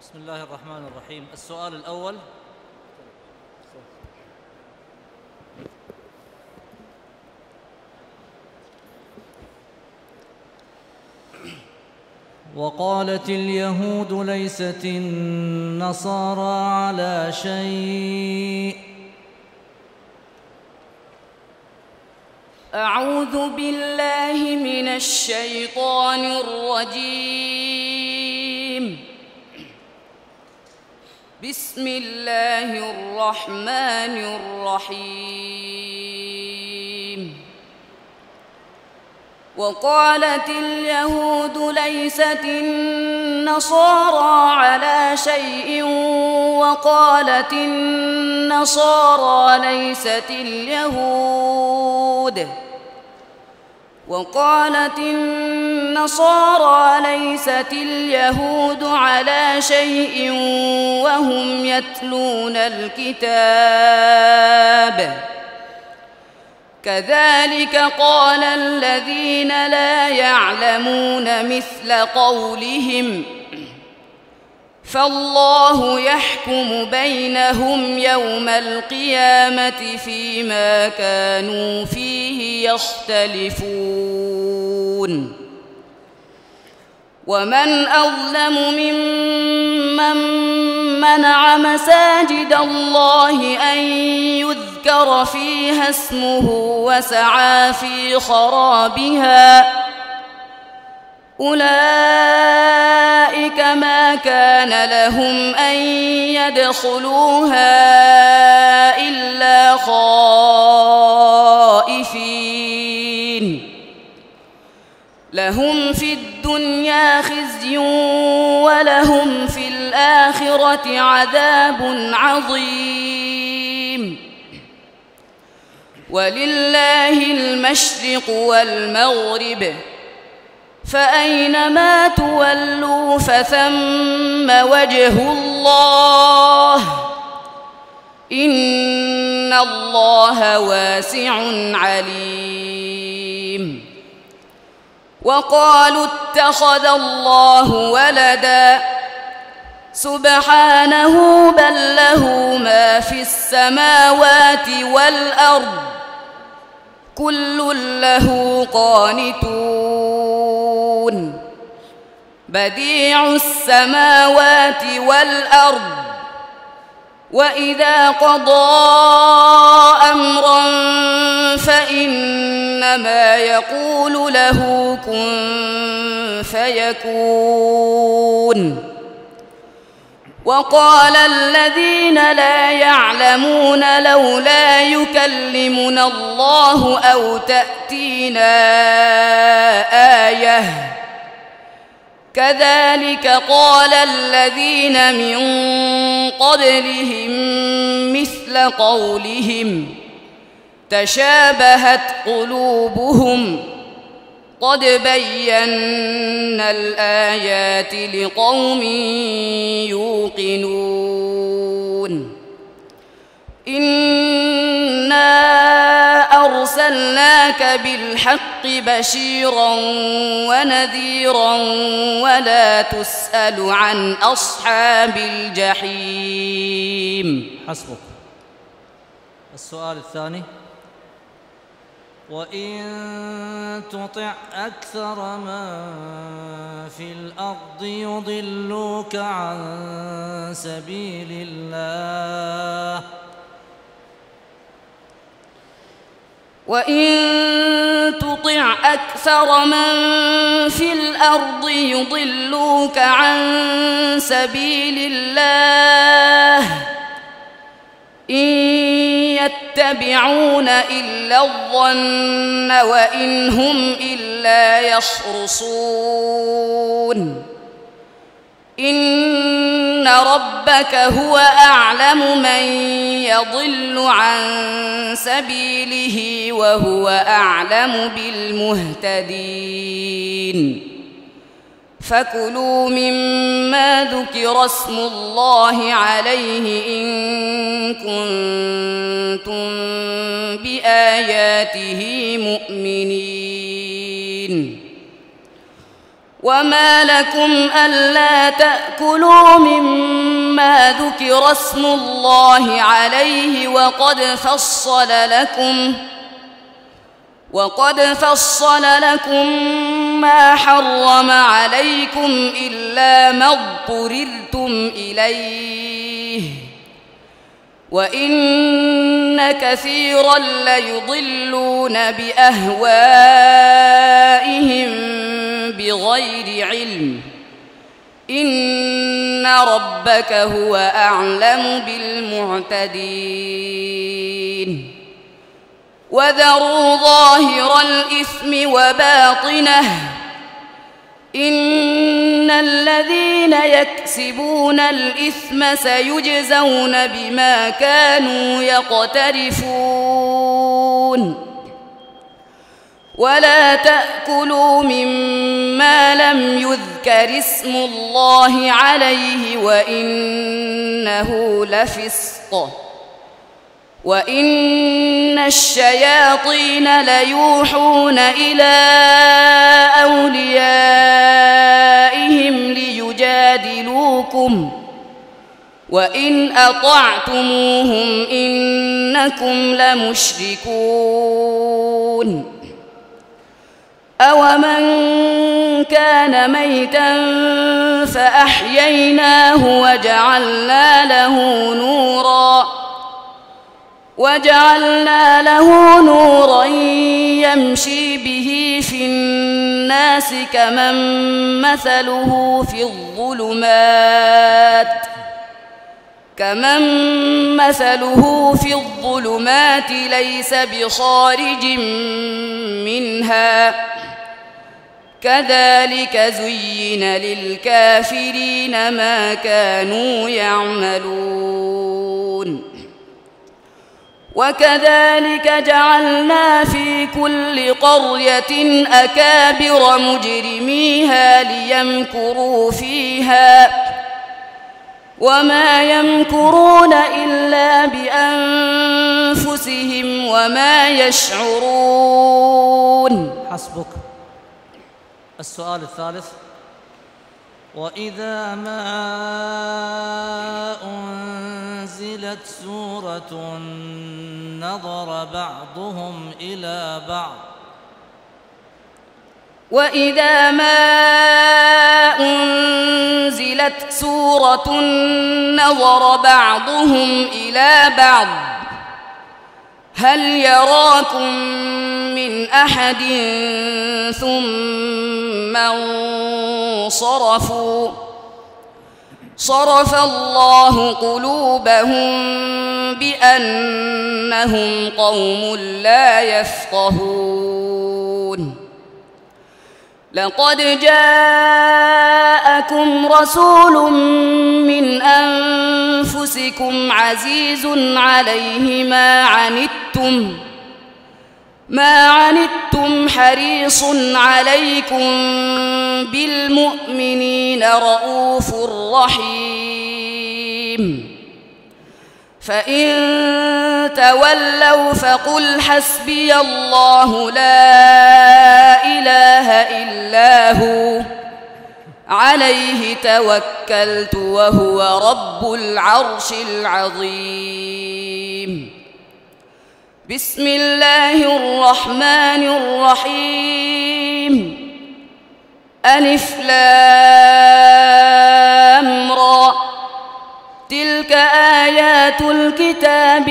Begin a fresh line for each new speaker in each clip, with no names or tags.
بسم الله الرحمن الرحيم. السؤال الأول: وقالت اليهود ليست النصارى على شيء.
أعوذ بالله من الشيطان الرجيم. بسم الله الرحمن الرحيم. وقالت اليهود ليست النصارى على شيء وقالت النصارى ليست اليهود على شيء وهم يتلون الكتاب. كذلك قال الذين لا يعلمون مثل قولهم، فالله يحكم بينهم يوم القيامة فيما كانوا فيه يختلفون. ومن أظلم ممن منع مساجد الله أن يذكر فيها اسمه وسعى في خرابها، أولئك ما كان لهم أن يدخلوها إلا خائفين. لهم في الدنيا خزي ولهم في الآخرة عذاب عظيم. ولله المشرق والمغرب، فأينما تولوا فثم وجه الله، إن الله واسع عليم. وقالوا اتخذ الله ولدا، سبحانه بل له ما في السماوات والأرض، كل له قانتون. بديع السماوات والأرض، وإذا قضى أمرا فإنما يقول له كن فيكون. وقال الذين لا يعلمون لولا يكلمنا الله أو تأتينا آية، كذلك قال الذين من قبلهم مثل قولهم، تشابهت قلوبهم، قد بينا الآيات لقوم يوقنون. إنا أرسلناك بالحق بشيرا ونذيرا ولا تسأل عن أصحاب الجحيم.
حسبك. السؤال الثاني: وإن تطع أكثر من في الأرض يضلوك عن سبيل الله
وإن تطع أكثر من في الأرض يضلوك عن سبيل الله إن يتبعون إلا الظن وإن هم إلا يخرصون. إن ربك هو أعلم من يضل عن سبيله وهو أعلم بالمهتدين. فكلوا مما ذكر اسم الله عليه إن كنتم بآياته مؤمنين. وما لكم ألا تأكلوا مما ذكر اسم الله عليه وقد فصل لكم ما حرم عليكم إلا ما اضطررتم إليه وإن كثيرا ليضلون بأهوائهم بغير علم إن ربك هو أعلم بالمعتدين وذروا ظاهر الإثم وباطنه إن الذين يكسبون الإثم سيجزون بما كانوا يقترفون ولا تأكلوا مما لم يذكر اسم الله عليه وإنه لفسق وإن الشياطين ليوحون إلى أوليائهم ليجادلوكم وإن أطعتموهم إنكم لمشركون أومن كان ميتا فأحييناه وجعلنا له نورا يمشي به في الناس كمن مثله في الظلمات ليس بخارج منها كذلك زين للكافرين ما كانوا يعملون وكذلك جعلنا في كل قرية أكابر مجرميها ليمكروا فيها وما يمكرون إلا بأنفسهم وما يشعرون.
حسبك. السؤال الثالث: وإذا ما أنزلت سورة نظر بعضهم إلى بعض
وإذا ما أنزلت سورة نظر بعضهم إلى بعض هل يراكم من أحد ثم انصرفوا صرف الله قلوبهم بأنهم قوم لا يفقهون. لقد جاءكم رسول من أنفسكم عزيز عليه ما عنتم حريص عليكم بالمؤمنين رؤوف رحيم. فإن تولوا فقل حسبي الله لا إله إلا هو عليه توكلت وهو رب العرش العظيم. بسم الله الرحمن الرحيم. ألف لام را تلك آيات الكتاب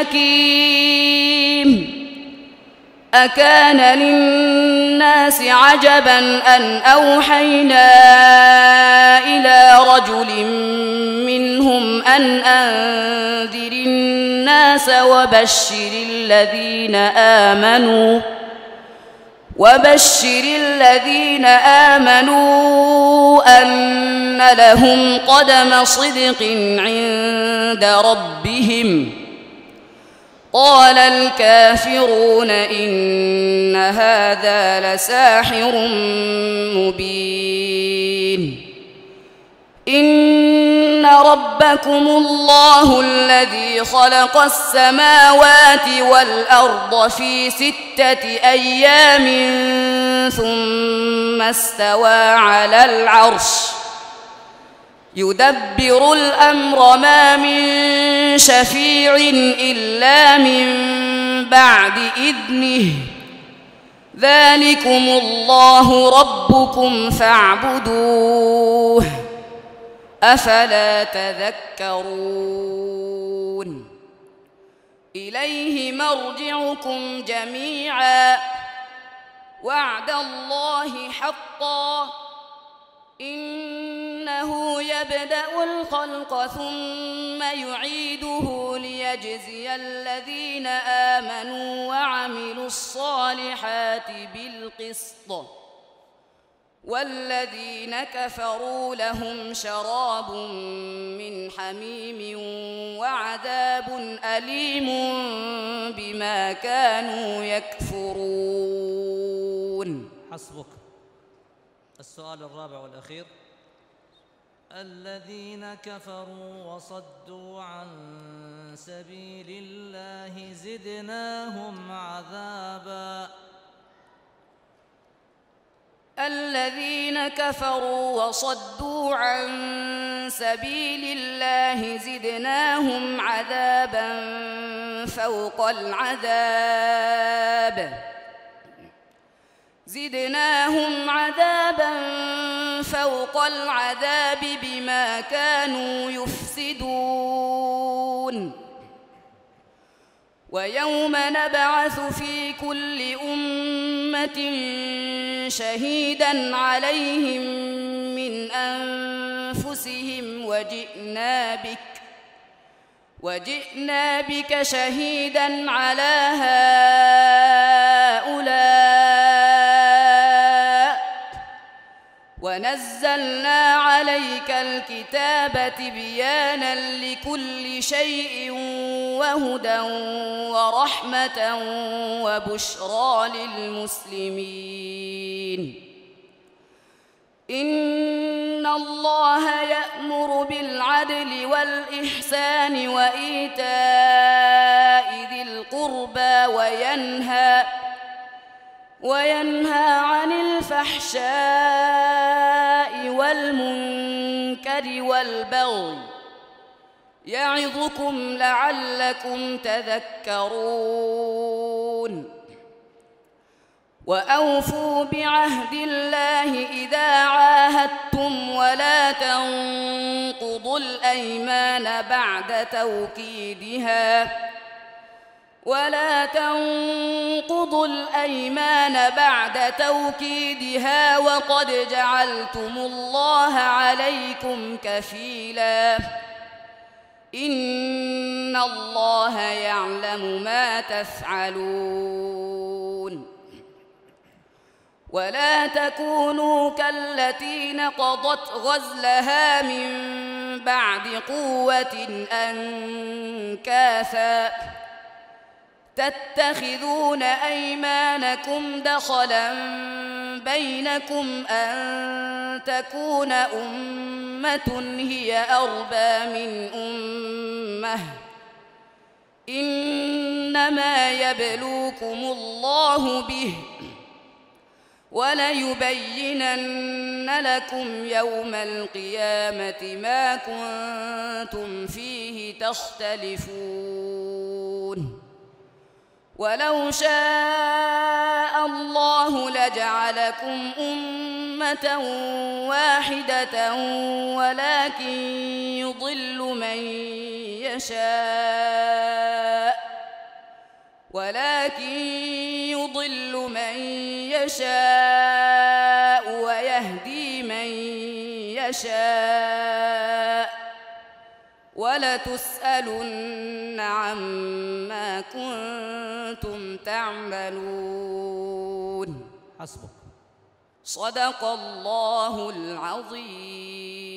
الحكيم. أكان للناس عجبا أن أوحينا إلى رجل منهم أن أنذر الناس وبشر الذين آمنوا أن لهم قدم صدق عند ربهم. قال الكافرون إن هذا لساحر مبين. إن ربكم الله الذي خلق السماوات والأرض في 6 أيام ثم ثم استوى على العرش يدبر الأمر ما من شفيع إلا من بعد إذنه ذلكم الله ربكم فاعبدوه أفلا تذكرون إليه مرجعكم جميعا وعد الله حقا إنه يبدأ الخلق ثم يعيده ليجزي الذين آمنوا وعملوا الصالحات بالقسط والذين كفروا لهم شراب من حميم وعذاب أليم بما كانوا يكفرون.
حسبك. السؤال الرابع والأخير: الذين كفروا وصدوا عن سبيل الله زدناهم عذابا.
الذين كفروا وصدوا عن سبيل الله زدناهم عذابا فوق العذاب بما كانوا يفسدون. ويوم نبعث في كل أمة شهيدا عليهم من أنفسهم وجئنا بك شهيدا على هؤلاء ونزلنا عليك الكتاب تبيانا لكل شيء وهدى ورحمة وبشرى للمسلمين. إن الله يأمر بالعدل والإحسان وإيتاء ذي القربى وينهى عن الفحشاء والمنكر والبغي يعظكم لعلكم تذكرون. وأوفوا بعهد الله إذا عاهدتم ولا تنقضوا الأيمان بعد توكيدها وقد جعلتم الله عليكم كفيلا إن الله يعلم ما تفعلون. ولا تكونوا كالتي نقضت غزلها من بعد قوة أنكاثا تتخذون أيمانكم دخلا بينكم أن تكون أمة هي أربى من أمة إنما يبلوكم الله به وليبينن لكم يوم القيامة ما كنتم فيه تختلفون. ولو شاء الله لجعلكم أمة واحدة ولكن يضل من يشاء ويهدي من يشاء ولتسألن عما كنتم تعملون.
حسبك.
صدق الله العظيم.